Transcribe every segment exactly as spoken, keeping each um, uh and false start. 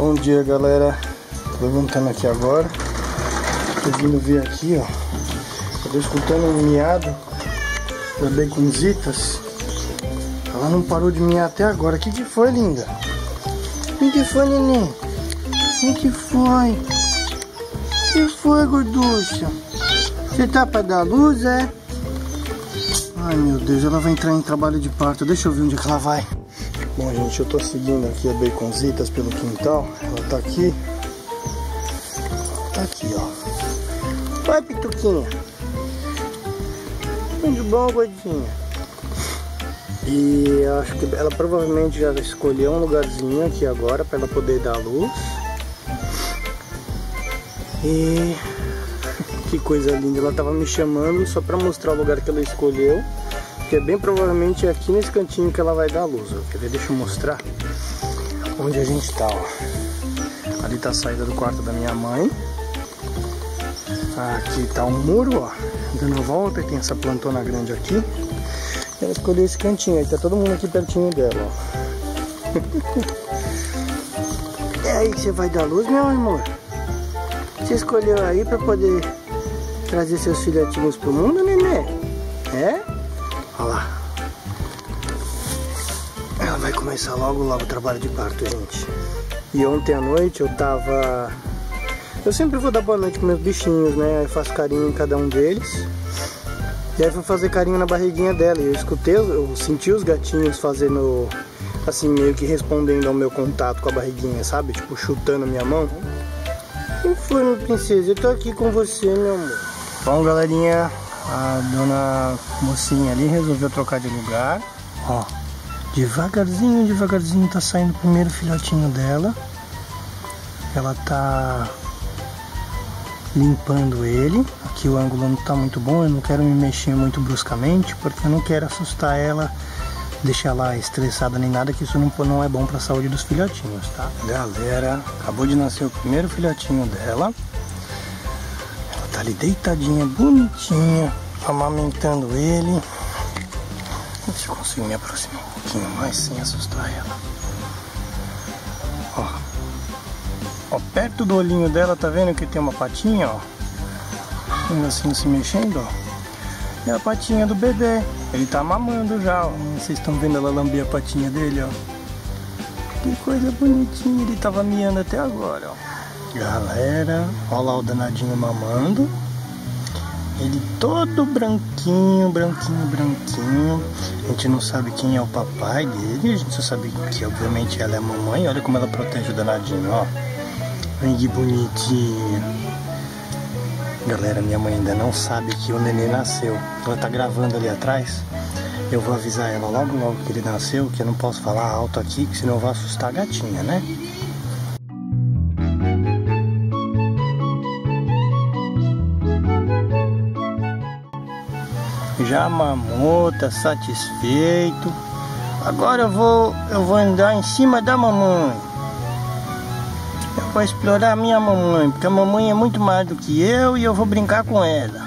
Bom dia, galera. Tô levantando aqui agora. Tô vindo ver aqui, ó. Tô escutando um miado da Baconzitas. Ela não parou de miar até agora. O que que foi, linda? O que que foi, neném? O que que foi? O que foi, gorducha? Você tá pra dar luz, é? Ai, meu Deus, ela vai entrar em trabalho de parto. Deixa eu ver onde é que ela vai. Bom, gente, eu tô seguindo aqui a Baconzitas pelo quintal. Ela tá aqui. Tá aqui, ó. Vai, Pituquinha. Tudo bom, gordinha? E eu acho que ela provavelmente já escolheu um lugarzinho aqui agora pra ela poder dar luz. E que coisa linda, ela tava me chamando só pra mostrar o lugar que ela escolheu. Porque bem provavelmente é aqui nesse cantinho que ela vai dar luz, ó. Quer ver? Deixa eu mostrar onde a gente tá, ó. Ali tá a saída do quarto da minha mãe. Aqui tá um muro, ó, dando a volta, e tem essa plantona grande aqui. Ela escolheu esse cantinho, aí tá todo mundo aqui pertinho dela, ó. É aí que você vai dar luz, meu amor? Você escolheu aí pra poder trazer seus filhotinhos pro mundo, nenê? É? Olha lá. Ela vai começar logo, logo o trabalho de parto, gente. E ontem à noite eu tava... Eu sempre vou dar boa noite com meus bichinhos, né? Eu faço carinho em cada um deles. E aí fui fazer carinho na barriguinha dela. E eu escutei, eu senti os gatinhos fazendo, assim, meio que respondendo ao meu contato com a barriguinha, sabe? Tipo, chutando a minha mão. Quem foi, minha princesa? Eu tô aqui com você, meu amor. Bom, galerinha, a dona mocinha ali resolveu trocar de lugar. Ó, devagarzinho, devagarzinho tá saindo o primeiro filhotinho dela. Ela tá limpando ele. Aqui o ângulo não tá muito bom, eu não quero me mexer muito bruscamente, porque eu não quero assustar ela, deixar ela estressada nem nada, que isso não, não é bom para a saúde dos filhotinhos, tá? Galera, acabou de nascer o primeiro filhotinho dela. Ela tá ali deitadinha, bonitinha, amamentando ele. Deixa eu conseguir me aproximar um pouquinho mais sem assustar ela. Ó. Ó, perto do olhinho dela, tá vendo que tem uma patinha, ó? Um assim se mexendo, ó. É a patinha do bebê. Ele tá mamando já, ó. Vocês estão vendo ela lamber a patinha dele, ó. Que coisa bonitinha. Ele tava miando até agora, ó. Galera, ó lá o danadinho mamando. Ele todo branquinho, branquinho, branquinho. A gente não sabe quem é o papai dele. A gente só sabe que, obviamente, ela é a mamãe. Olha como ela protege o danadinho, ó. Ai, que bonitinho. Galera, minha mãe ainda não sabe que o neném nasceu. Ela tá gravando ali atrás. Eu vou avisar ela logo logo que ele nasceu, que eu não posso falar alto aqui, que senão eu vou assustar a gatinha, né? Já mamou, tá satisfeito. Agora eu vou, eu vou andar em cima da mamãe. Eu vou explorar a minha mamãe, porque a mamãe é muito mais do que eu e eu vou brincar com ela.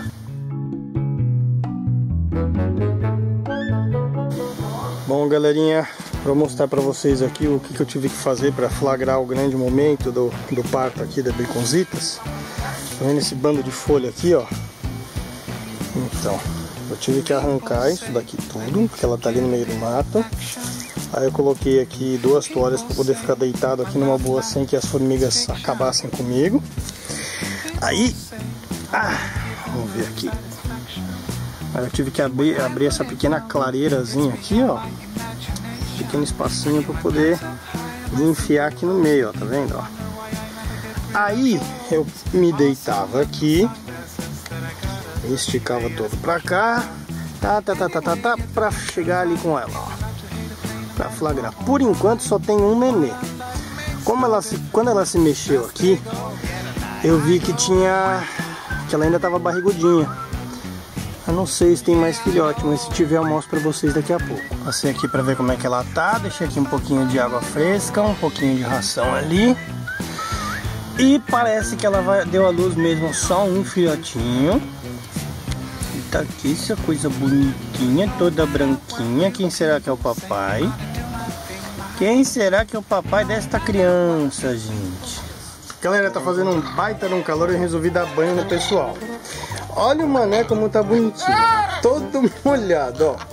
Bom, galerinha, vou mostrar pra vocês aqui o que, que eu tive que fazer para flagrar o grande momento do, do parto aqui da Baconzitas. Tá vendo esse bando de folha aqui, ó? Então, eu tive que arrancar isso daqui tudo, porque ela tá ali no meio do mato. Aí eu coloquei aqui duas toalhas para poder ficar deitado aqui numa boa sem que as formigas acabassem comigo. Aí, ah, vamos ver aqui. Aí eu tive que abrir, abrir essa pequena clareirazinha aqui, ó. Pequeno espacinho para poder enfiar aqui no meio, ó, tá vendo, ó? Aí eu me deitava aqui, esticava todo pra cá, tá, tá, tá, tá, tá, tá, pra chegar ali com ela, ó. Pra flagrar. Por enquanto só tem um nenê. Como ela se, quando ela se mexeu aqui, eu vi que tinha, que ela ainda tava barrigudinha. Eu não sei se tem mais filhote, mas se tiver eu mostro pra vocês daqui a pouco. Passei aqui pra ver como é que ela tá. Deixei aqui um pouquinho de água fresca, um pouquinho de ração ali. E parece que ela vai, deu à luz mesmo só um filhotinho. E tá aqui essa coisa bonitinha, toda branquinha. Quem será que é o papai? Quem será que é o papai desta criança, gente? Galera, tá fazendo um baita de um calor e eu resolvi dar banho no pessoal. Olha o mané como tá bonitinho. Todo molhado, ó.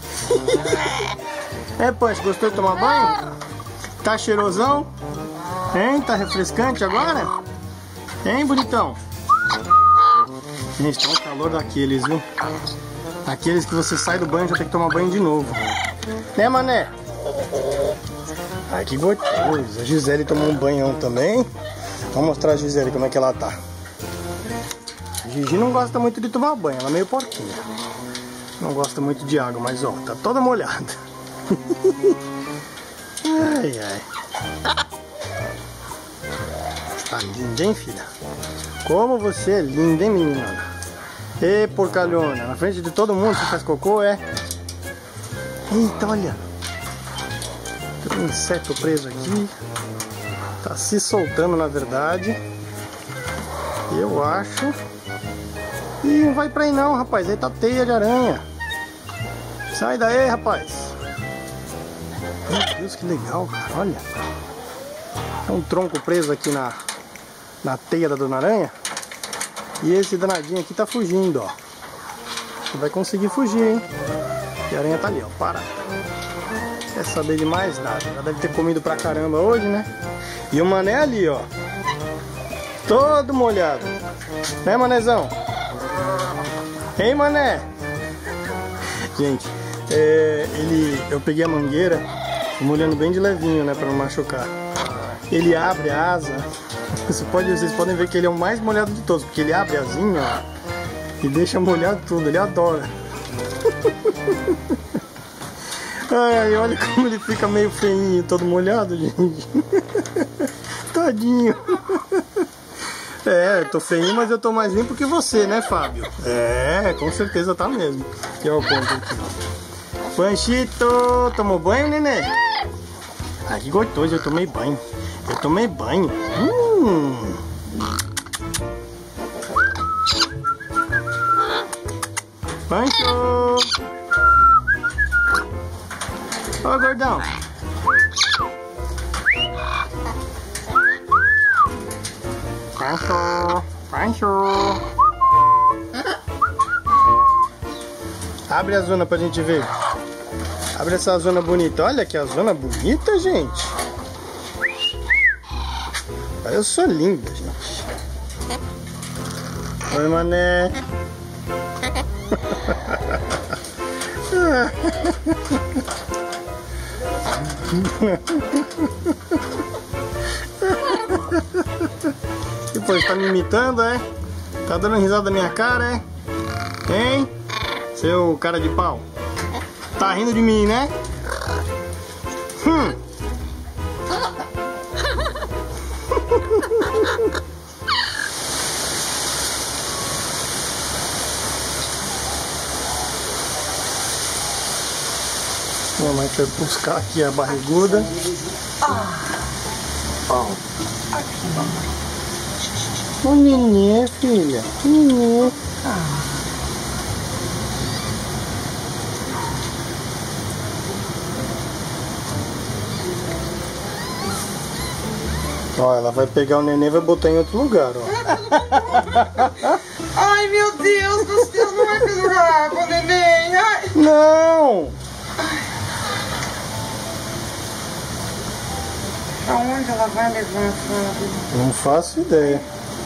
É, Punch, gostou de tomar banho? Tá cheirosão? Hein? Tá refrescante agora? Hein, bonitão? Gente, tá um calor daqueles, viu? Aqueles que você sai do banho e já tem que tomar banho de novo. Né, mané? Ai, que gostoso. A Gisele tomou um banhão também. Vamos mostrar a Gisele como é que ela tá. A Gigi não gosta muito de tomar banho, ela é meio porquinha. Não gosta muito de água, mas ó, tá toda molhada. Ai, ai. Tá linda, hein, filha? Como você é linda, hein, menina? Ê, porcalhona, na frente de todo mundo você faz cocô, é? Eita, olha. Tem um inseto preso aqui. Tá se soltando, na verdade. Eu acho. Ih, não vai pra aí não, rapaz. Aí tá teia de aranha. Sai daí, rapaz. Meu Deus, que legal, cara. Olha. Tem um tronco preso aqui na, na teia da Dona Aranha. E esse danadinho aqui tá fugindo, ó. Você vai conseguir fugir, hein? E a aranha tá ali, ó, parada. Quer saber de mais nada. Já deve ter comido pra caramba hoje, né? E o mané ali, ó. Todo molhado. Né, manézão? Hein, mané? Gente, é, ele, eu peguei a mangueira, molhando bem de levinho, né, pra não machucar. Ele abre a asa. Você pode, vocês podem ver que ele é o mais molhado de todos, porque ele abre a asinha, ó, e deixa molhado tudo. Ele adora. Ai, olha como ele fica meio feinho, todo molhado, gente. Tadinho. É, eu tô feinho, mas eu tô mais limpo que você, né, Fábio? É, com certeza tá mesmo. Aqui é o ponto aqui, ó. Panchito, tomou banho, nenê? Ai, que gostoso, eu tomei banho. Eu tomei banho. Hum. Pancho! Ô, gordão! Pancho! Pancho! Abre a zona pra gente ver. Abre essa zona bonita. Olha que a zona bonita, gente. Eu sou linda, gente. Oi, mané. Depois tá me imitando, é? Tá dando risada da minha cara, é? Hein? Seu cara de pau. Tá rindo de mim, né? Hum. Mamãe foi buscar aqui a barriguda. O nenê, filha. Nenê. Ó, ela vai pegar o neném e vai botar em outro lugar, ó. Ai, meu Deus do céu, não vai pendurar com o neném. Ai. Não! Aonde ela vai levar, Fábio? Não faço ideia.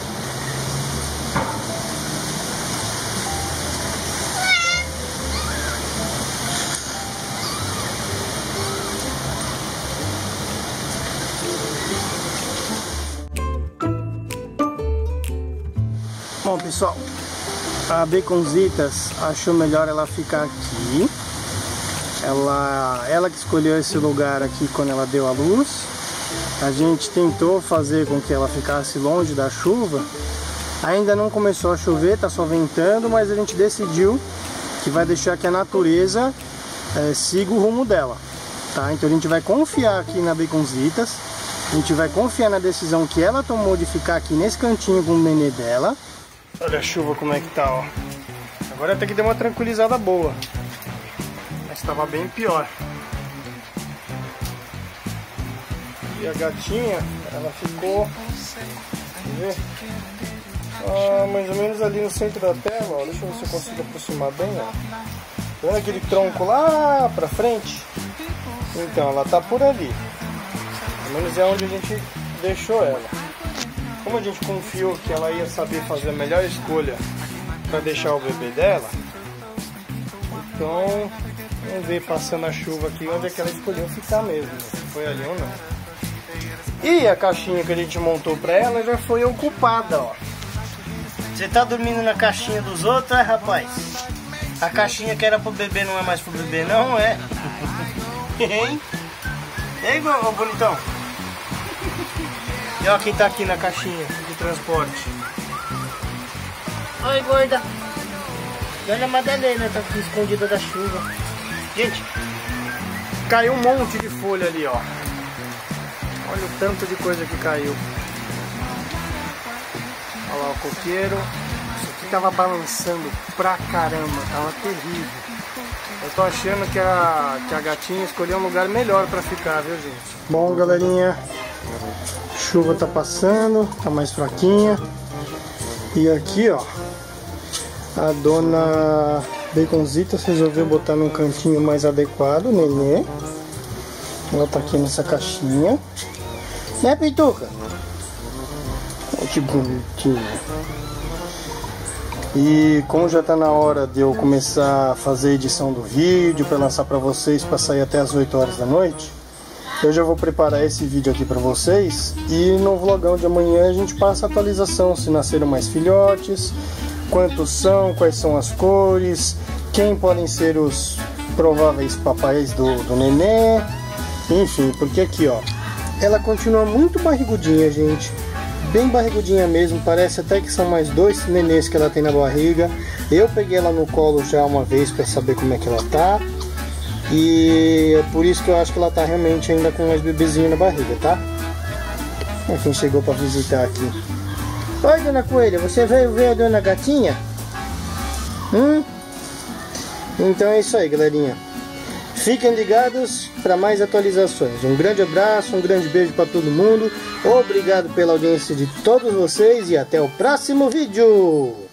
Bom, pessoal, a Baconzitas achou melhor ela ficar aqui. Ela, ela que escolheu esse lugar aqui quando ela deu a luz. A gente tentou fazer com que ela ficasse longe da chuva. Ainda não começou a chover, tá só ventando, mas a gente decidiu que vai deixar que a natureza é, siga o rumo dela, tá? Então a gente vai confiar aqui na Baconzitas. A gente vai confiar na decisão que ela tomou de ficar aqui nesse cantinho com o nenê dela. Olha a chuva como é que tá, ó. Agora até que deu uma tranquilizada boa. Mas estava bem pior. E a gatinha, ela ficou, quer ver? Ah, mais ou menos ali no centro da tela, ó. Deixa eu ver se eu consigo aproximar bem, ó. Tá vendo aquele tronco lá pra frente? Então, ela tá por ali. Pelo menos é onde a gente deixou ela. Como a gente confiou que ela ia saber fazer a melhor escolha para deixar o bebê dela, então vamos ver passando a chuva aqui onde é que ela escolheu ficar mesmo, se foi ali ou não. E a caixinha que a gente montou para ela já foi ocupada, ó. Você tá dormindo na caixinha dos outros, é, rapaz? A caixinha que era pro bebê não é mais pro bebê, não é? Hein? Ei, ô bonitão? E olha quem tá aqui na caixinha de transporte. Oi, gorda. E olha a Madalena, tá aqui escondida da chuva. Gente, caiu um monte de folha ali, ó. Olha o tanto de coisa que caiu. Olha lá o coqueiro. Isso aqui tava balançando pra caramba, tava terrível. Eu tô achando que a, que a gatinha escolheu um lugar melhor pra ficar, viu, gente? Bom, galerinha, chuva tá passando, tá mais fraquinha. E aqui, ó, a dona Baconzitas resolveu botar num cantinho mais adequado, nenê. Ela tá aqui nessa caixinha. Né, Pituca? Olha que bonitinha. E como já tá na hora de eu começar a fazer a edição do vídeo para lançar para vocês, para sair até as oito horas da noite, eu já vou preparar esse vídeo aqui para vocês, e no vlogão de amanhã a gente passa a atualização, se nasceram mais filhotes, quantos são, quais são as cores, quem podem ser os prováveis papais do, do nenê, enfim, porque aqui, ó, ela continua muito barrigudinha, gente. Bem barrigudinha mesmo, parece até que são mais dois nenês que ela tem na barriga. Eu peguei ela no colo já uma vez para saber como é que ela tá. E é por isso que eu acho que ela tá realmente ainda com mais bebezinho na barriga, tá? É quem chegou para visitar aqui. Oi, dona Coelha, você veio ver a dona Gatinha? Hum? Então é isso aí, galerinha. Fiquem ligados para mais atualizações. Um grande abraço, um grande beijo para todo mundo. Obrigado pela audiência de todos vocês e até o próximo vídeo.